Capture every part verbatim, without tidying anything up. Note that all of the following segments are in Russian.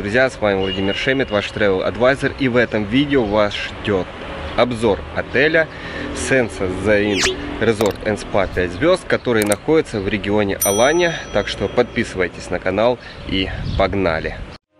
друзья, с вами Владимир Шемет, ваш Travel Advisor, и в этом видео вас ждет обзор отеля Senza Zain Resort and Spa пять звезд, который находится в регионе Аланья. Так что подписывайтесь на канал и погнали!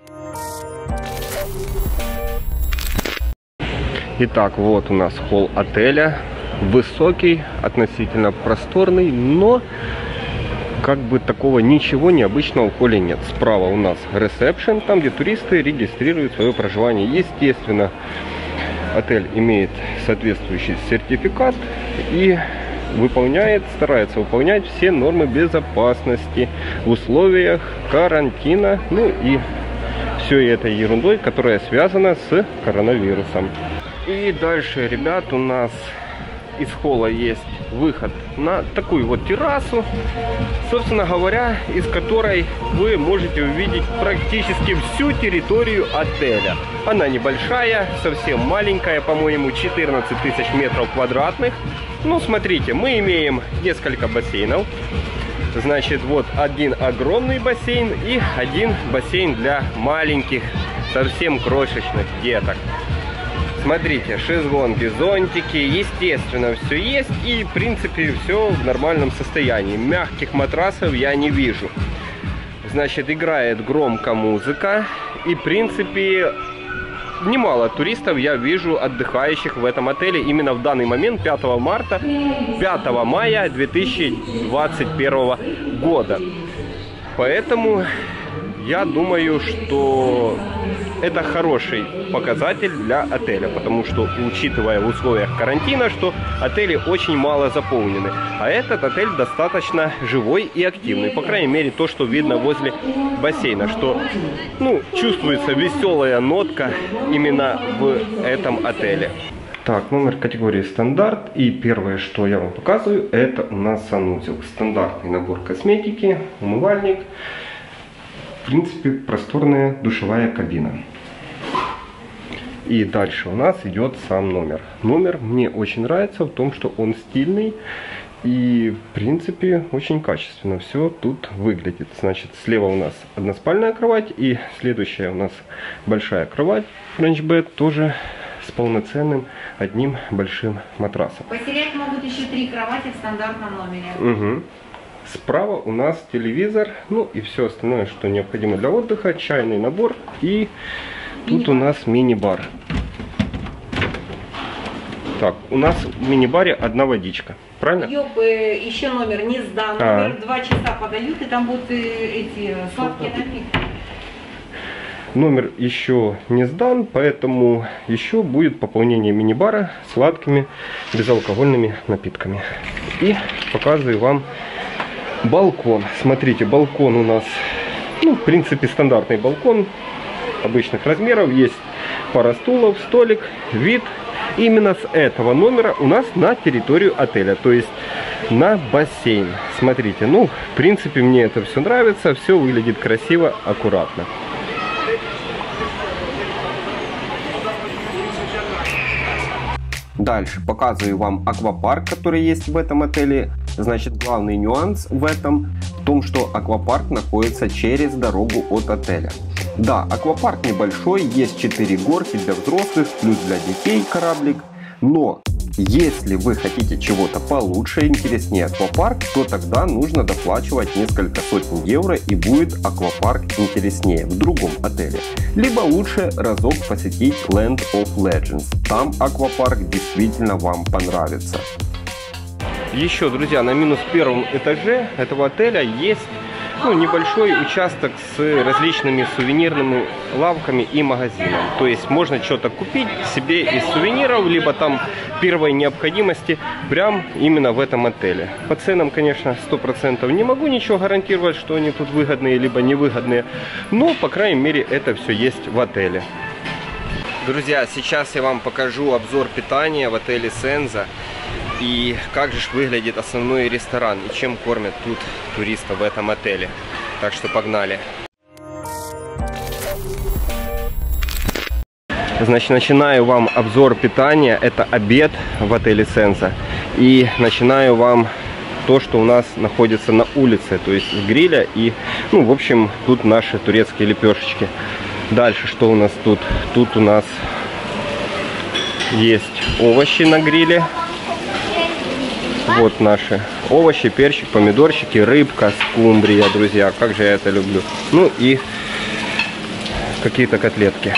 Итак, вот у нас холл отеля. Высокий, относительно просторный, но как бы такого ничего необычного в холле нет. Справа у нас ресепшн, там где туристы регистрируют свое проживание. Естественно, отель имеет соответствующий сертификат и выполняет, старается выполнять все нормы безопасности в условиях карантина, ну и все этой ерундой, которая связана с коронавирусом. И дальше, ребят, у нас из холла есть выход на такую вот террасу, собственно говоря, из которой вы можете увидеть практически всю территорию отеля. Она небольшая, совсем маленькая, по-моему, четырнадцать тысяч метров квадратных. Ну, смотрите, мы имеем несколько бассейнов. Значит, вот один огромный бассейн и один бассейн для маленьких, совсем крошечных деток. Смотрите, шезлонги, зонтики, естественно, все есть и, в принципе, все в нормальном состоянии. Мягких матрасов я не вижу. Значит, играет громко музыка и, в принципе, немало туристов я вижу отдыхающих в этом отеле именно в данный момент, пятого марта, пятого мая две тысячи двадцать первого года. Поэтому я думаю, что это хороший показатель для отеля, потому что, учитывая в условиях карантина, что отели очень мало заполнены, а этот отель достаточно живой и активный, по крайней мере то, что видно возле бассейна, что, ну, чувствуется веселая нотка именно в этом отеле. Так, номер категории стандарт, и первое, что я вам показываю, это у нас санузел. Стандартный набор косметики, умывальник. В принципе, просторная душевая кабина. И дальше у нас идет сам номер. Номер мне очень нравится в том, что он стильный и, в принципе, очень качественно все тут выглядит. Значит, слева у нас односпальная кровать и следующая у нас большая кровать French Bed, тоже с полноценным одним большим матрасом. Поселять могут еще три кровати в стандартном номере. Угу. Справа у нас телевизор, ну и все остальное, что необходимо для отдыха, чайный набор, и тут у нас мини-бар. Так, у нас в мини-баре одна водичка, правильно? Ёб, еще номер не сдан, а. номер два часа подают, и там будут эти сладкие напитки. Номер еще не сдан, поэтому еще будет пополнение мини-бара сладкими безалкогольными напитками. И показываю вам балкон. Смотрите, балкон у нас, ну, в принципе, стандартный балкон обычных размеров. Есть пара стулов, столик, вид именно с этого номера у нас на территорию отеля, то есть на бассейн. Смотрите, ну, в принципе, мне это все нравится, все выглядит красиво, аккуратно. Дальше показываю вам аквапарк, который есть в этом отеле. Значит, главный нюанс в этом в том, что аквапарк находится через дорогу от отеля. Да, аквапарк небольшой, есть четыре горки для взрослых, плюс для детей кораблик. Но если вы хотите чего-то получше, интереснее аквапарк, то тогда нужно доплачивать несколько сотен евро и будет аквапарк интереснее в другом отеле. Либо лучше разок посетить Land of Legends. Там аквапарк действительно вам понравится. Еще, друзья, на минус первом этаже этого отеля есть, ну, небольшой участок с различными сувенирными лавками и магазином. То есть можно что-то купить себе из сувениров, либо там первой необходимости прям именно в этом отеле. По ценам, конечно, сто процентов не могу ничего гарантировать, что они тут выгодные либо невыгодные, но, по крайней мере, это все есть в отеле. Друзья, сейчас я вам покажу обзор питания в отеле Senza. И как же выглядит основной ресторан и чем кормят тут туристов в этом отеле. Так что погнали. Значит, начинаю вам обзор питания. Это обед в отеле Senza. И начинаю вам то, что у нас находится на улице. То есть с гриля и, ну, в общем, тут наши турецкие лепешечки. Дальше что у нас тут? Тут у нас есть овощи на гриле. Вот наши овощи, перчик, помидорчики, рыбка, скумбрия, друзья. Как же я это люблю. Ну и какие-то котлетки.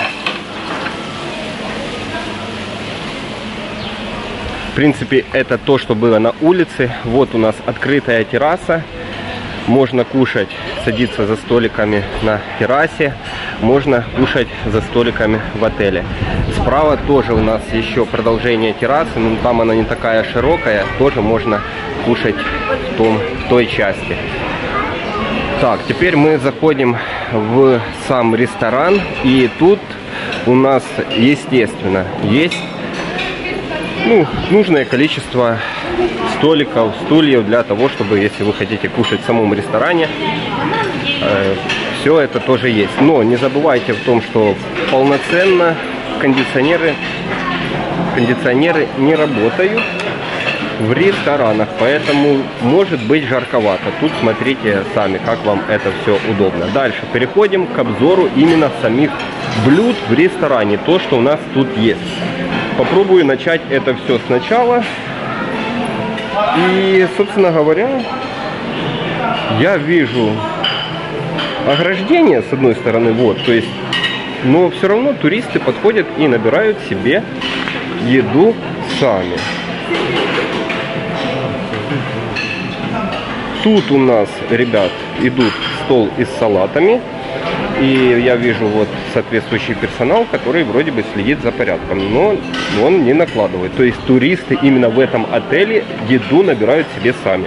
В принципе, это то, что было на улице. Вот у нас открытая терраса. Можно кушать, садиться за столиками на террасе. Можно кушать за столиками в отеле. Справа тоже у нас еще продолжение террасы. Но там она не такая широкая. Тоже можно кушать в, том, в той части. Так, теперь мы заходим в сам ресторан. И тут у нас, естественно, есть ну, нужное количество столиков, стульев для того, чтобы, если вы хотите кушать в самом ресторане, э, все это тоже есть. Но не забывайте в том, что полноценно кондиционеры, кондиционеры не работают в ресторанах, поэтому может быть жарковато. Тут смотрите сами, как вам это все удобно. Дальше переходим к обзору именно самих блюд в ресторане, то, что у нас тут есть. Попробую начать это все сначала. И, собственно говоря, я вижу ограждение с одной стороны, вот, то есть, но все равно туристы подходят и набирают себе еду сами. Тут у нас, ребят, идут стол и с салатами. И я вижу вот соответствующий персонал, который вроде бы следит за порядком, но он не накладывает. То есть туристы именно в этом отеле еду набирают себе сами.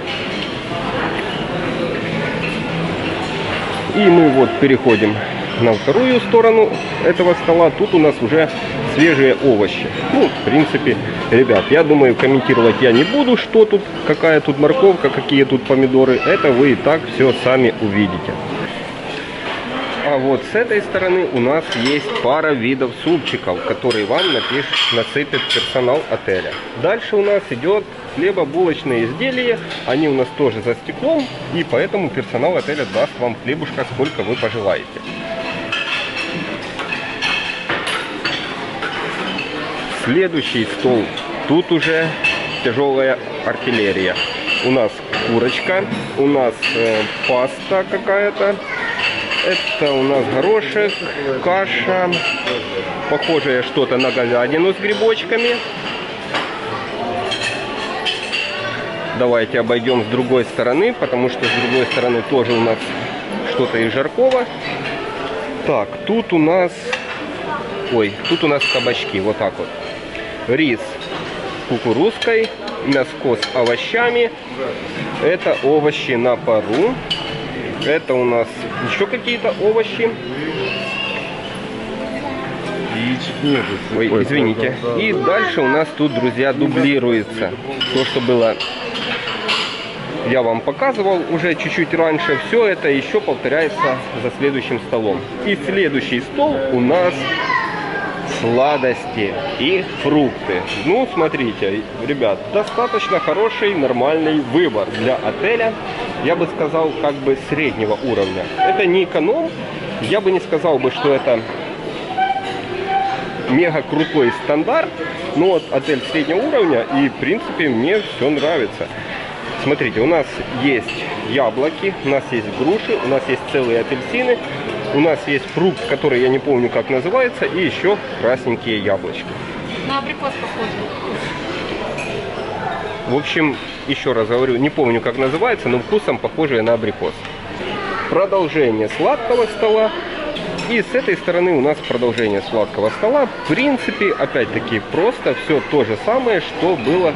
И мы вот переходим на вторую сторону этого стола. Тут у нас уже свежие овощи. Ну, в принципе, ребят, я думаю, комментировать я не буду, что тут, какая тут морковка, какие тут помидоры. Это вы и так все сами увидите. А вот с этой стороны у нас есть пара видов супчиков, которые вам напишет, насыпет персонал отеля. Дальше у нас идет хлебобулочные изделия. Они у нас тоже за стеклом, и поэтому персонал отеля даст вам хлебушка, сколько вы пожелаете. Следующий стол. Тут уже тяжелая артиллерия. У нас курочка, у нас э, паста какая-то. Это у нас горошек, каша, похожее что-то на говядину с грибочками. Давайте обойдем с другой стороны, потому что с другой стороны тоже у нас что-то из жаркого. Так, тут у нас, ой, тут у нас кабачки, вот так вот. Рис с кукурузкой, мяско с овощами. Это овощи на пару. Это у нас еще какие-то овощи. Ой, извините. И дальше у нас тут, друзья, дублируется. То, что было, я вам показывал уже чуть-чуть раньше. Все это еще повторяется за следующим столом. И следующий стол у нас сладости и фрукты. Ну, смотрите, ребят, достаточно хороший, нормальный выбор для отеля. Я бы сказал, как бы среднего уровня. Это не эконом. Я бы не сказал бы, что это мега крутой стандарт. Но вот отель среднего уровня, и в принципе мне все нравится. Смотрите, у нас есть яблоки, у нас есть груши, у нас есть целые апельсины. У нас есть фрукт, который я не помню, как называется, и еще красненькие яблочки. На абрикос похоже. В общем, еще раз говорю, не помню, как называется, но вкусом похожие на абрикос. Продолжение сладкого стола. И с этой стороны у нас продолжение сладкого стола. В принципе, опять-таки, просто все то же самое, что было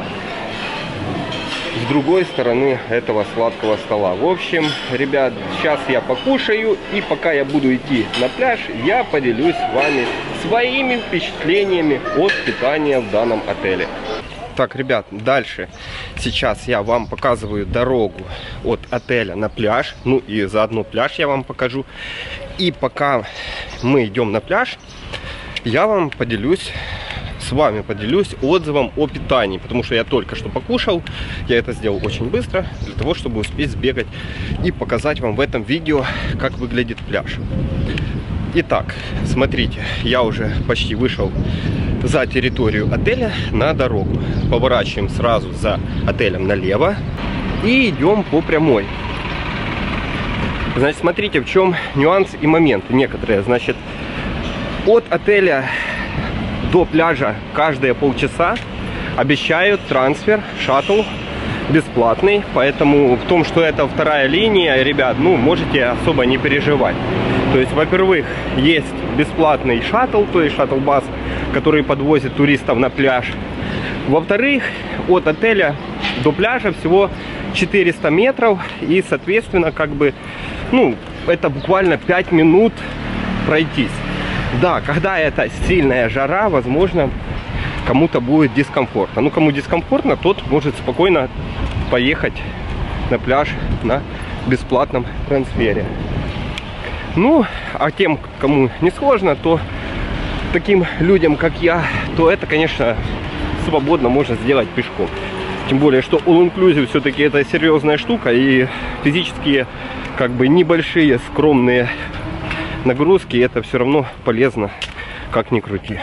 с другой стороны этого сладкого стола. В общем, ребят, сейчас я покушаю, и пока я буду идти на пляж, я поделюсь с вами своими впечатлениями от питания в данном отеле. Так, ребят, дальше сейчас я вам показываю дорогу от отеля на пляж. Ну и заодно пляж я вам покажу. И пока мы идем на пляж, я вам поделюсь с вами поделюсь отзывом о питании, потому что я только что покушал. Я это сделал очень быстро, для того, чтобы успеть сбегать и показать вам в этом видео, как выглядит пляж. Итак, смотрите, я уже почти вышел за территорию отеля на дорогу. Поворачиваем сразу за отелем налево и идем по прямой. Значит, смотрите, в чем нюанс и моменты некоторые. Значит, от отеля до пляжа каждые полчаса обещают трансфер, шаттл бесплатный. Поэтому в том, что это вторая линия, ребят, ну, можете особо не переживать. То есть, во-первых, есть бесплатный шаттл, то есть шаттл-бас, который подвозит туристов на пляж. Во-вторых, от отеля до пляжа всего четыреста метров. И, соответственно, как бы, ну, это буквально пять минут пройтись. Да, когда это сильная жара, возможно, кому-то будет дискомфортно. Ну, кому дискомфортно, тот может спокойно поехать на пляж на бесплатном трансфере. Ну, а тем, кому не сложно, то таким людям, как я, то это, конечно, свободно можно сделать пешком. Тем более, что all-inclusive все-таки это серьезная штука, и физические, как бы, небольшие, скромные нагрузки, это все равно полезно, как ни крути.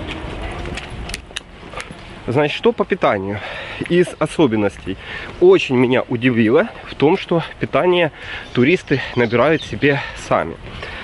Значит, что по питанию? Из особенностей очень меня удивило в том, что питание туристы набирают себе сами.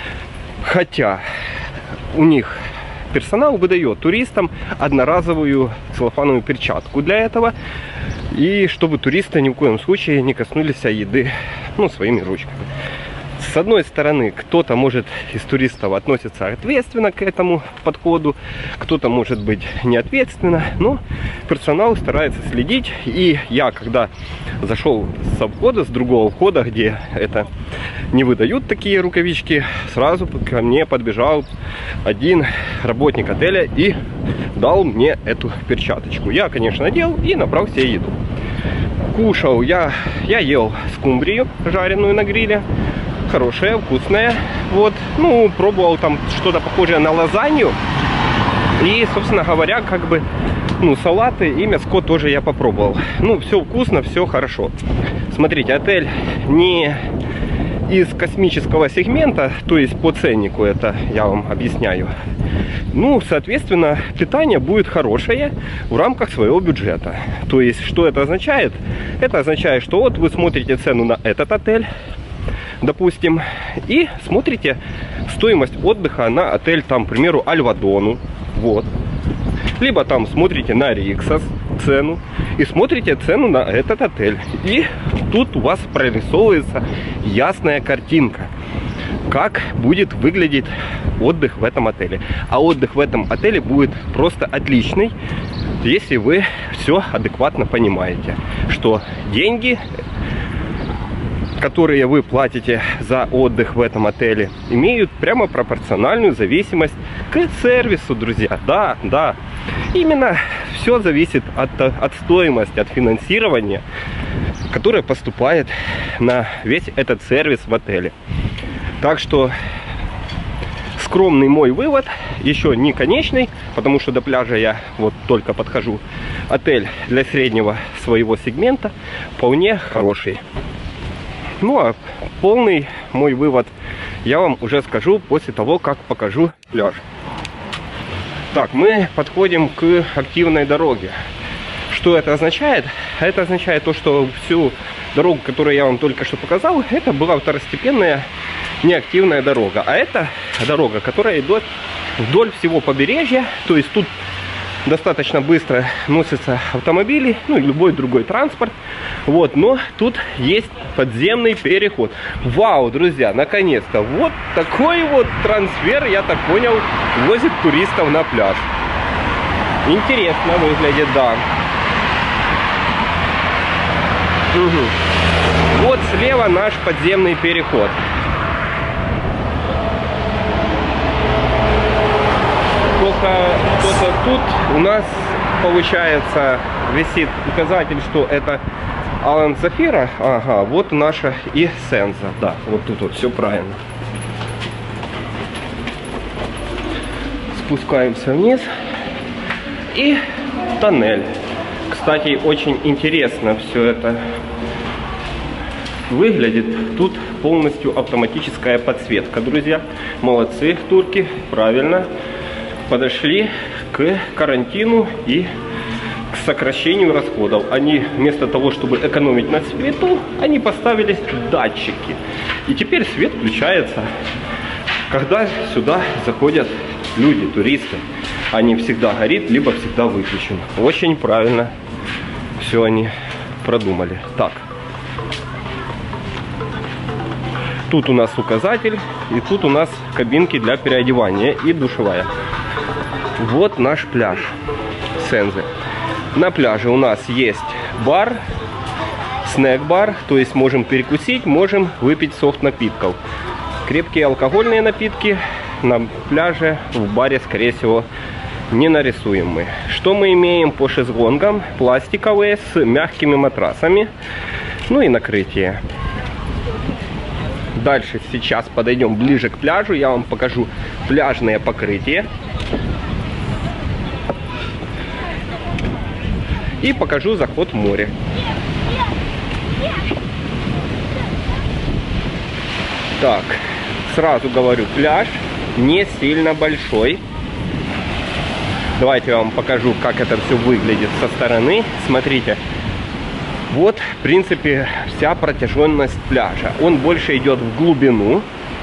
Хотя у них персонал выдает туристам одноразовую целлофановую перчатку для этого. И чтобы туристы ни в коем случае не коснулись еды, ну, своими ручками. С одной стороны, кто-то, может, из туристов относится ответственно к этому подходу, кто-то, может быть, неответственно, но персонал старается следить. И я, когда зашел со входа, с другого входа, где это не выдают такие рукавички, сразу ко мне подбежал один работник отеля и дал мне эту перчаточку. Я, конечно, надел и набрал себе еду. Кушал я, я ел скумбрию, жареную на гриле. Хорошая, вкусная. Вот, ну, пробовал там что-то похожее на лазанью. И, собственно говоря, как бы, ну, салаты и мяско тоже я попробовал. Ну, все вкусно, все хорошо. Смотрите, отель не из космического сегмента, то есть по ценнику, это я вам объясняю. Ну, соответственно, питание будет хорошее в рамках своего бюджета. То есть, что это означает? Это означает, что вот вы смотрите цену на этот отель, допустим, и смотрите стоимость отдыха на отель, там, к примеру, Альвадону, вот. Либо там смотрите на Риксос цену и смотрите цену на этот отель. И тут у вас прорисовывается ясная картинка, как будет выглядеть отдых в этом отеле. А отдых в этом отеле будет просто отличный, если вы все адекватно понимаете, что деньги, которые вы платите за отдых в этом отеле, имеют прямо пропорциональную зависимость к сервису, друзья. Да, да. Именно все зависит от, от стоимости, от финансирования, которое поступает на весь этот сервис в отеле. Так что скромный мой вывод, еще не конечный, потому что до пляжа я вот только подхожу. Отель для среднего своего сегмента вполне хороший. Ну, а полный мой вывод я вам уже скажу после того, как покажу пляж. Так, мы подходим к активной дороге. Что это означает? Это означает то, что всю дорогу, которую я вам только что показал, это была второстепенная неактивная дорога. А это дорога, которая идет вдоль всего побережья. То есть тут достаточно быстро носятся автомобили, ну и любой другой транспорт. Вот, но тут есть подземный переход. Вау, друзья, наконец-то! Вот такой вот трансфер, я так понял, возит туристов на пляж. Интересно выглядит, да. Угу. Вот слева наш подземный переход. Только что-то тут у нас, получается, висит указатель, что это Алан Зафира. Ага, вот наша и Сенза. Да, вот тут вот все правильно. Спускаемся вниз. И тоннель. Кстати, очень интересно все это выглядит. Тут полностью автоматическая подсветка, друзья. Молодцы турки, правильно подошли к карантину и к сокращению расходов. Они вместо того, чтобы экономить на свету, они поставили датчики. И теперь свет включается, когда сюда заходят люди, туристы. Они всегда горит, либо всегда выключен. Очень правильно все они продумали. Так. Тут у нас указатель, и тут у нас кабинки для переодевания и душевая. Вот наш пляж Сензы. На пляже у нас есть бар, снэк-бар, то есть можем перекусить, можем выпить софт-напитков. Крепкие алкогольные напитки на пляже, в баре, скорее всего, не нарисуем мы. Что мы имеем по шезлонгам? Пластиковые с мягкими матрасами, ну и накрытие. Дальше сейчас подойдем ближе к пляжу, я вам покажу пляжное покрытие. И покажу заход в море. Так, сразу говорю, пляж не сильно большой. Давайте я вам покажу, как это все выглядит со стороны. Смотрите, вот, в принципе, вся протяженность пляжа. Он больше идет в глубину.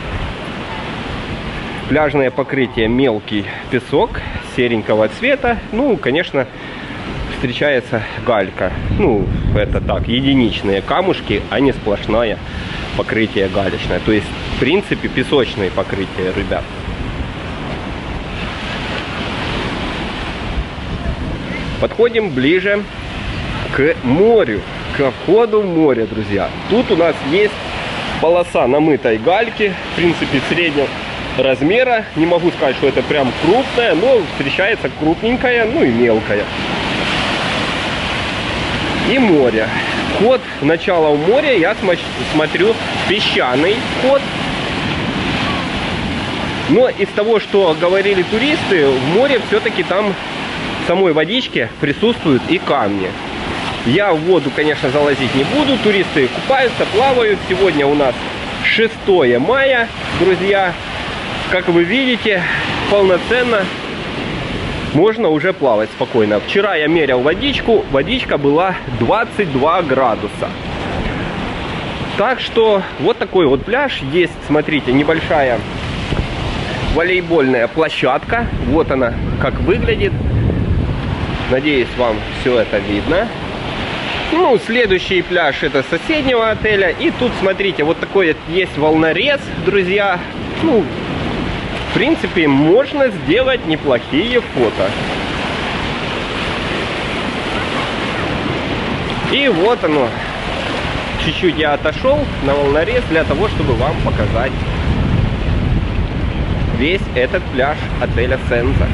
Пляжное покрытие мелкий песок серенького цвета. Ну, конечно, встречается галька. Ну, это так, единичные камушки, а не сплошное покрытие галечное. То есть, в принципе, песочное покрытие, ребят. Подходим ближе к морю, к входу в море, друзья. Тут у нас есть полоса намытой гальки, в принципе, среднего размера. Не могу сказать, что это прям крупная, но встречается крупненькая, ну и мелкая. И море. Вход в начало в море, я смотрю, песчаный вход. Но из того, что говорили туристы, в море все-таки там в самой водичке присутствуют и камни. Я в воду, конечно, залазить не буду. Туристы купаются, плавают. Сегодня у нас шестое мая, друзья. Как вы видите, полноценно можно уже плавать спокойно. Вчера я мерял водичку. Водичка была двадцать два градуса. Так что вот такой вот пляж. Есть, смотрите, небольшая волейбольная площадка. Вот она как выглядит. Надеюсь, вам все это видно. Ну, следующий пляж это соседнего отеля. И тут, смотрите, вот такой есть волнорез, друзья. Ну, в принципе, можно сделать неплохие фото. И вот оно. Чуть-чуть я отошел на волнорез для того, чтобы вам показать весь этот пляж отеля Сенза.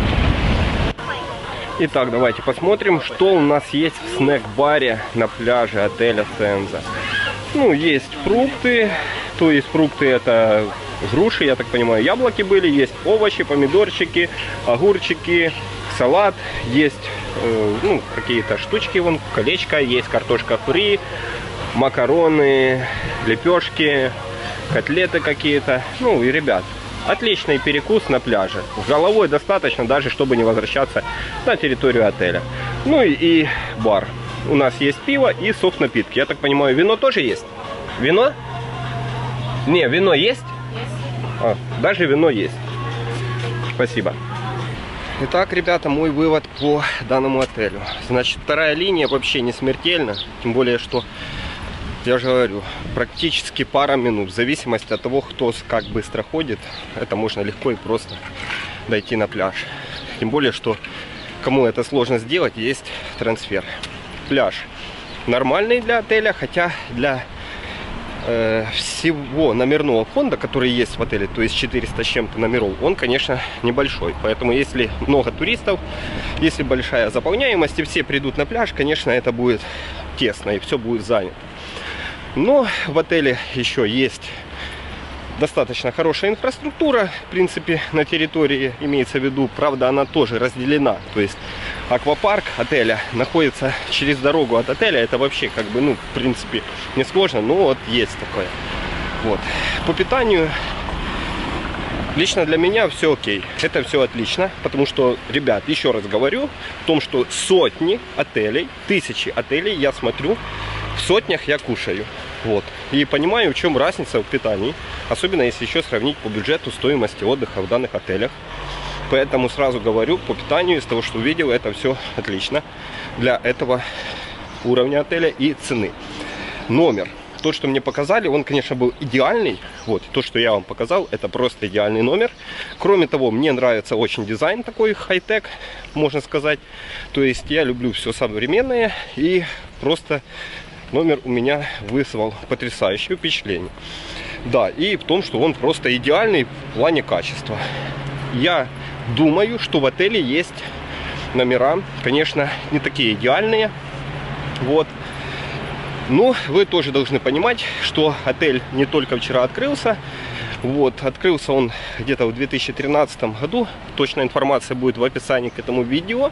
Итак, давайте посмотрим, что у нас есть в снэк-баре на пляже отеля Сенза. Ну, есть фрукты, то есть фрукты это груши, я так понимаю, яблоки были, есть овощи, помидорчики, огурчики, салат, есть э, ну, какие-то штучки, вон, колечко, есть картошка фри, макароны, лепешки, котлеты какие-то. Ну и, ребят, отличный перекус на пляже. С головой достаточно, даже чтобы не возвращаться на территорию отеля. Ну и, и бар. У нас есть пиво и софт-напитки. Я так понимаю, вино тоже есть? Вино? Не, вино есть? А, даже вино есть. Спасибо. Итак, ребята, мой вывод по данному отелю. Значит, вторая линия вообще не смертельна. Тем более, что, я же говорю, практически пара минут. В зависимости от того, кто как быстро ходит, это можно легко и просто дойти на пляж. Тем более, что кому это сложно сделать, есть трансфер. Пляж нормальный для отеля, хотя для э, всего номерного фонда, который есть в отеле, то есть четыреста с чем-то номеров, он, конечно, небольшой. Поэтому, если много туристов, если большая заполняемость и все придут на пляж, конечно, это будет тесно и все будет занято. Но в отеле еще есть достаточно хорошая инфраструктура, в принципе, на территории имеется в виду. Правда, она тоже разделена. То есть аквапарк отеля находится через дорогу от отеля. Это вообще как бы, ну, в принципе, не сложно, но вот есть такое. Вот. По питанию лично для меня все окей. Это все отлично, потому что, ребят, еще раз говорю, в том, что сотни отелей, тысячи отелей я смотрю, в сотнях я кушаю. Вот. И понимаю, в чем разница в питании, особенно если еще сравнить по бюджету стоимости отдыха в данных отелях. Поэтому сразу говорю, по питанию, из того, что увидел, это все отлично для этого уровня отеля и цены. Номер. То, что мне показали, он, конечно, был идеальный. Вот, то, что я вам показал, это просто идеальный номер. Кроме того, мне нравится очень дизайн такой хай-тек, можно сказать. То есть я люблю все современное, и просто номер у меня вызвал потрясающее впечатление. Да, и в том, что он просто идеальный в плане качества. Я думаю, что в отеле есть номера, конечно, не такие идеальные. Вот. Но вы тоже должны понимать, что отель не только вчера открылся. Вот, открылся он где-то в две тысячи тринадцатом году. Точная информация будет в описании к этому видео.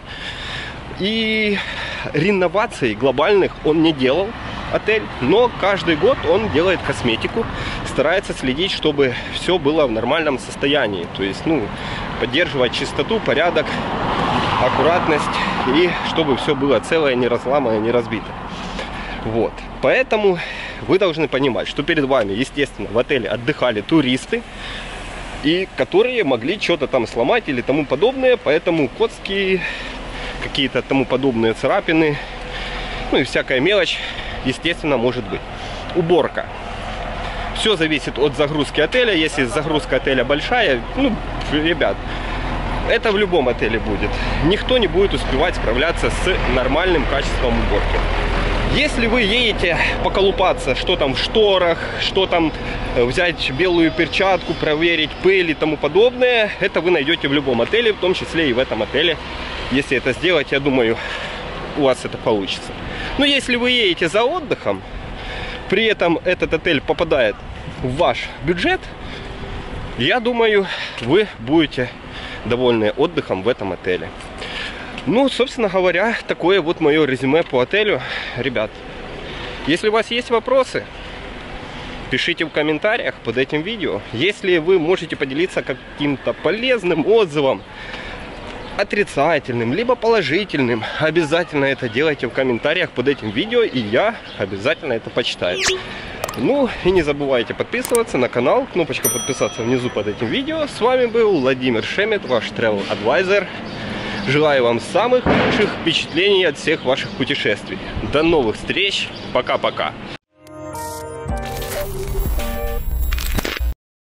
И реноваций глобальных он не делал, отель. Но каждый год он делает косметику. Старается следить, чтобы все было в нормальном состоянии. То есть, ну, поддерживать чистоту, порядок, аккуратность. И чтобы все было целое, не разломанное, не разбито. Вот, поэтому вы должны понимать, что перед вами, естественно, в отеле отдыхали туристы, и которые могли что-то там сломать или тому подобное, поэтому коцки, какие-то тому подобные царапины, ну и всякая мелочь, естественно, может быть. Уборка. Все зависит от загрузки отеля. Если загрузка отеля большая, ну, ребят, это в любом отеле будет. Никто не будет успевать справляться с нормальным качеством уборки. Если вы едете поколупаться, что там в шторах, что там взять белую перчатку, проверить пыль и тому подобное, это вы найдете в любом отеле, в том числе и в этом отеле. Если это сделать, я думаю, у вас это получится. Но если вы едете за отдыхом, при этом этот отель попадает в ваш бюджет, я думаю, вы будете довольны отдыхом в этом отеле. Ну, собственно говоря, такое вот мое резюме по отелю. Ребят, если у вас есть вопросы, пишите в комментариях под этим видео. Если вы можете поделиться каким-то полезным отзывом, отрицательным, либо положительным, обязательно это делайте в комментариях под этим видео, и я обязательно это почитаю. Ну, и не забывайте подписываться на канал, кнопочка подписаться внизу под этим видео. С вами был Владимир Шемет, ваш Travel Advisor. Желаю вам самых лучших впечатлений от всех ваших путешествий. До новых встреч. Пока-пока.